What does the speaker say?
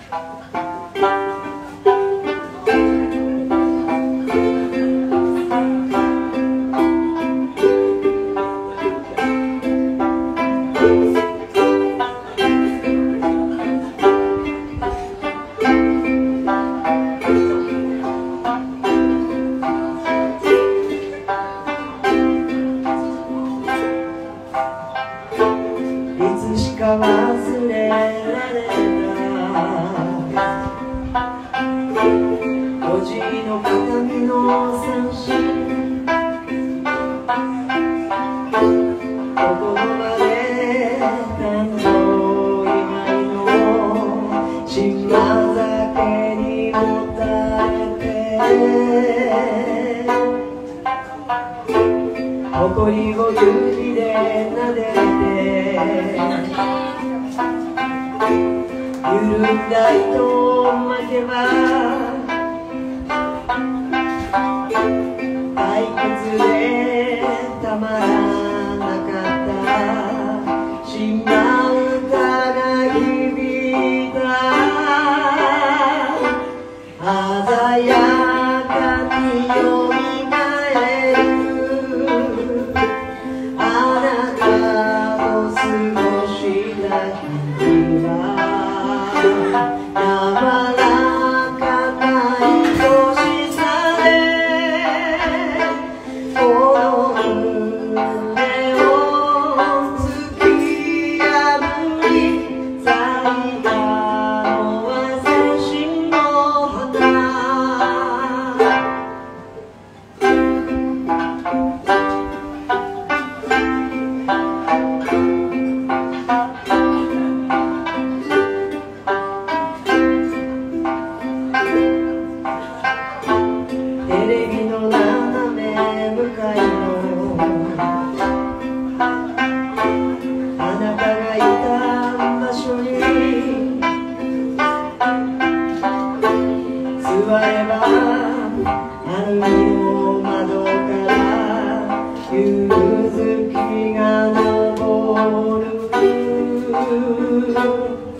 忘れられたおじいの鏡の三振ここまで誕生祝いの島酒にもたれて誇りを指で撫でて緩んだ糸を巻けば退屈でたまらなかった島唄が響いた鮮やかによみがえるあなたと過ごした日は柔らかな愛しさでこの胸を突き破り咲いたのは青春の花テレビの斜め向かいのあなたがいた場所に座ればアルミの窓から夕月が昇る